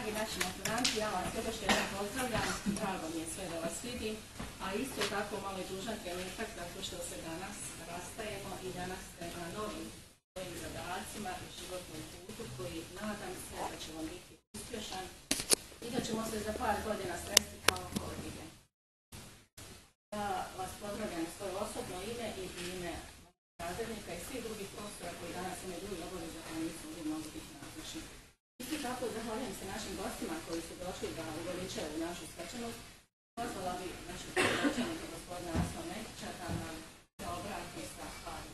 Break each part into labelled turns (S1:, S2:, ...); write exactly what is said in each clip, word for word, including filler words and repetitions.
S1: dragi naši maturanti, ja vas još jednom pozdravljam, drago mi je sve da vas vidim, a isto tako malo je dužan trenutak zato što se danas rastajemo i danas ste na novim svojim zadacima i životnom putu koji nadam se da će vam biti uspješan i da ćemo se za par godina sresti kao kolege. Ja vas pozdravljam u svoje osobno ime i ime razrednika i svih drugih profesora koji danas imaju drugi obaveze koji nisu uvijek mogu biti nazočni. Isto tako zahvaljujem se našim gostima koji su došli da uveličaju našu svečanost. Pozvala bi našeg predstavnika gospodina Asma Mekića da nam se obrati sa stvari.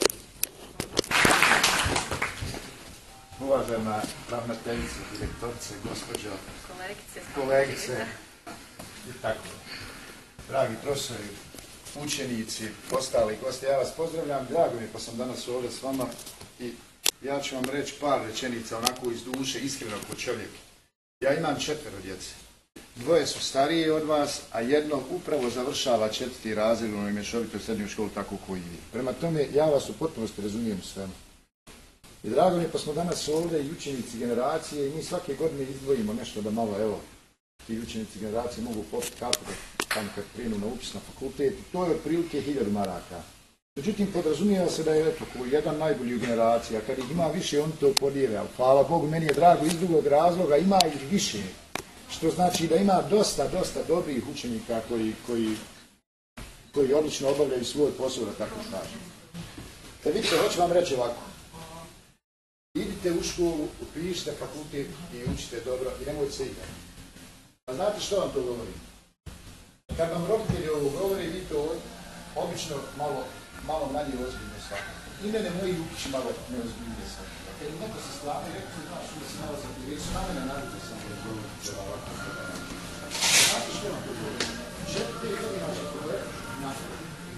S2: Uvažena ravnateljice, direktorice, gospođo,
S1: kolegice,
S2: kolegice i tako. Dragi profesori, učenici, ostali gosti, ja vas pozdravljam, drago mi pa sam danas ovdje s vama i ja ću vam reći par rečenica onako iz duše, iskreno kod čovjeka. Ja imam četvero djece. Dvoje su stariji od vas, a jedno upravo završava četvrti razred u onoj mješovitoj srednjoj školi tako koji vi. Prema tome, ja vas u potpunosti razumijem svemu. I drago mi je pa smo danas ovdje i učenici generacije i mi svake godine izdvojimo nešto da malo, evo, ti učenici generacije mogu popiti kapu tamo kad krenu na upis na fakultet. To je otprilike hiljadu maraka. Međutim, podrazumijeva se da je eto, jedan najbolji u generaciji, a kad ih ima više, oni to podijele. Ali hvala Bogu, meni je drago iz drugog razloga, ima ih više. Što znači da ima dosta, dosta dobrih učenika koji, koji, koji odlično obavljaju svoj posao, da tako kažem. E vidite, hoću vam reći ovako. Idite u školu, upišite fakultet i učite dobro i nemojte se igrati. A znate što vam to govori? Kad vam roditelji ovo govori, vi to obično malo, malo manje ozbiljno shvatite. I mene moji upići malo neozbiljnije shvatite. Kad im neko se stvarno rekao, znaš, da si malo zapirili, su na mene naravno sam da govoriti treba ovako. Znate što vam to govori? Četiri godina ćete gledati nastaviti.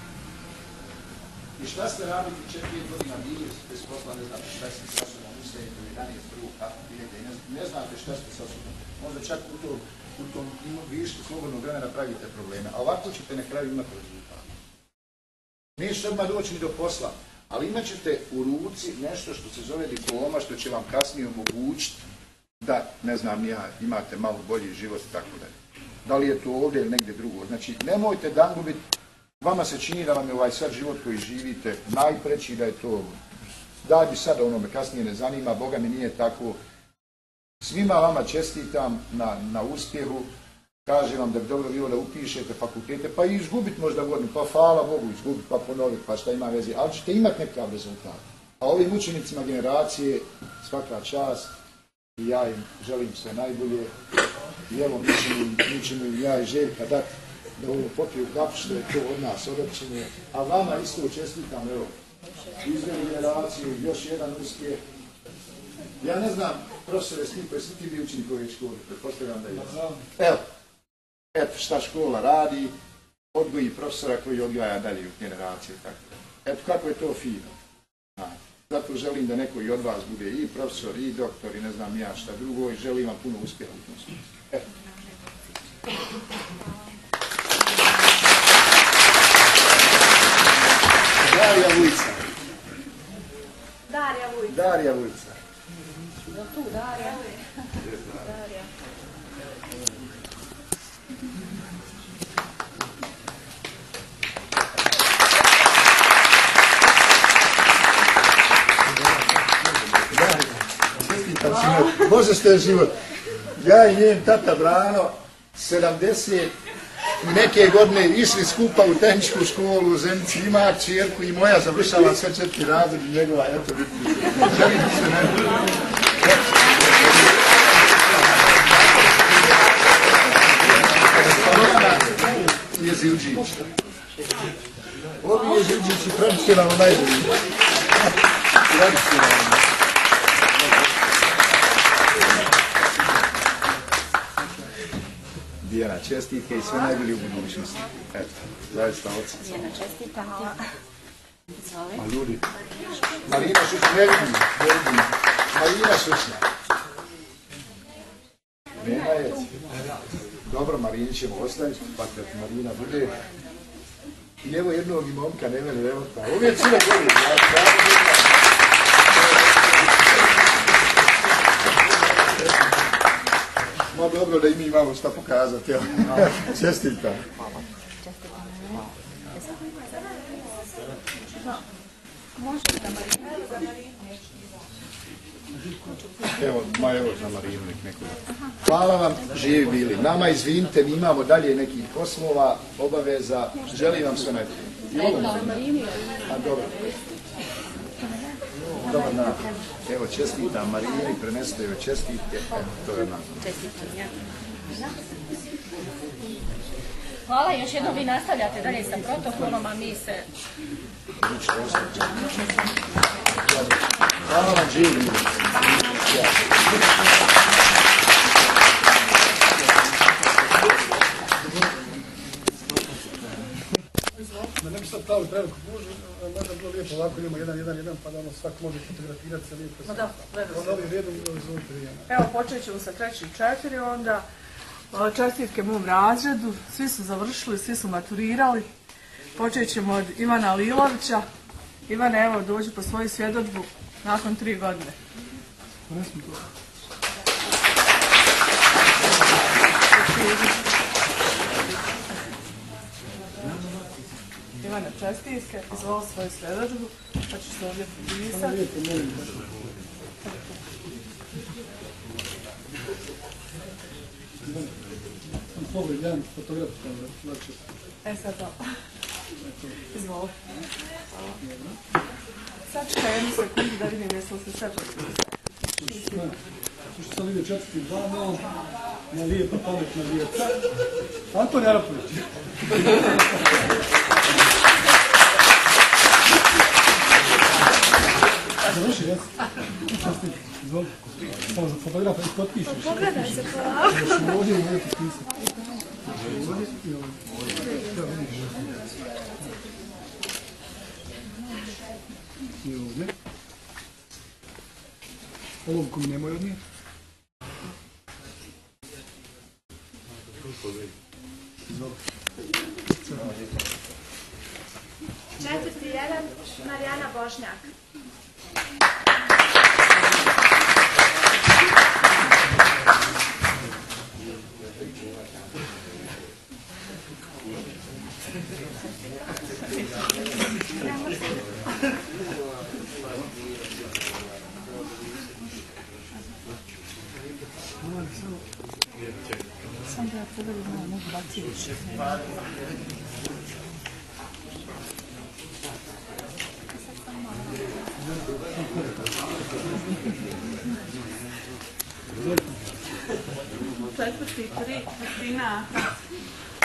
S2: I šta ste radili četiri godina bili bez posla, ne znate šta ste sa sobom ustavili, koji ranije prvu kako bijete i ne, ne znate šta ste sa sobom. Možda čak u tom, u tom višku slobodnog vremena pravite probleme, a ovako ćete na kraju imati rezultat. Nećete odmah doći ni do posla, ali imat ćete u ruci nešto što se zove diploma, što će vam kasnije omogućiti da, ne znam ja, imate malo bolji život i tako dalje. Da li je to ovdje ili negdje drugo. Znači, nemojte dan gubiti. Vama se čini da vam je ovaj sad život koji živite najpreći, da je to, daj bi sad ono me kasnije ne zanima, Boga mi nije tako. Svima vama čestitam na, na uspjehu, kažem vam da bi dobro bilo da upišete fakultete, pa i izgubiti možda godinu, pa hvala Bogu, izgubiti, pa ponoviti, pa šta ima veze, ali ćete imati nekakav rezultat. A ovim učenicima generacije svaka čast i ja im želim sve najbolje i evo mi ćemo im ja i Željka dati da ovo popiju kapu što je to od nas, od općine, a vama isto čestitam, evo, izveli generaciju, još jedan uspjeh. Ja ne znam, profesore, svi koji svi ti bi učenik ove škole, pretpostavljam da je. Evo, eto šta škola radi, odgoji profesora koji odgaja dalje u generaciju. Tako. Eto kako je to fino. A, zato želim da neko i od vas bude i profesor, i doktor, i ne znam ja šta drugo, i želim vam puno uspjeha u tom smislu. Eto. Darija Vujca.
S1: Darija Vujca.
S2: Darija Vujca.
S1: Je tu Darija? Darija.
S2: Bože što je život. Ja i njen tata Brano, sedamdeset neke godine išli skupa u tehničku školu u Zenici, ima čerku i moja završala sve četiri razred i njegova, eto vidite. Želim se ne... je Zilđić. Ovi je Zilđić i tradicionalno najbolji. Tradicionalno. Dijana, čestitke i sve najbolje u budućnosti. Eto, zaista oca.
S1: Dijana, čestita, hvala. Zove?
S2: Ma ljudi. Marina Šušna, ne vidim, ne vidim. Marina Šušna. Nema je. Dobro, Marini ćemo ostaviti, pa kad Marina bude. I evo jednog i momka, ne meni, evo ta. Uvijek sve gori. Ma dobro da i mi imamo šta pokazati, evo. Čestitam. Evo, ma evo za Marinu nek nekoga. Hvala vam, živi bili. Nama izvinite, mi imamo dalje nekih poslova, obaveza, želim vam sve najbolje. A dobro. Dobar dan. Evo, čestitam Marini, prenesite joj čestitke. Evo, to je nam.
S1: Hvala, još jednom vi nastavljate dalje sa protokolom, a mi se...
S2: Hvala vam, živi.
S3: Da ne bi sad pravi preveliku gužu, možda bilo lijepo ovako, idemo jedan, jedan, jedan, pa da ono svak može fotografirati se lijepo.
S4: Ma da,
S3: Onda ovim redom izvolite vi.
S4: Evo, počet ćemo sa treći četiri, onda čestitke mom razredu, svi su završili, svi su maturirali. Počet ćemo od Ivana Lilovića. Ivane, evo, dođi po svoju svjedodžbu nakon tri godine. Ivane, čestitke, izvoli svoju svjedodžbu, pa ćeš se ovdje pripisati.
S3: Sam pogled, jedan fotograf, lakše.
S4: E sad to. Izvoli. Sad ću jednu sekundu da vidim jesu li se sve potpisali.
S3: Što sad ide četvrti dva, no, na lijepa pametna djeca. Anton Jarapović. Završi, jes? Čestiti, izvoli. Samo za fotografa i potpišeš.
S4: Pogledaj se polako.
S3: Još ovdje u ovdje potpisati. Ovdje i ovdje. Evo vidiš. I ovdje. Olovku mi nemoj odnijeti.
S5: Četvrti jedan, Marijana Bošnjak.
S4: Sam da ja pogledam na mogu baciti više.
S5: Četvrti tri, Martina.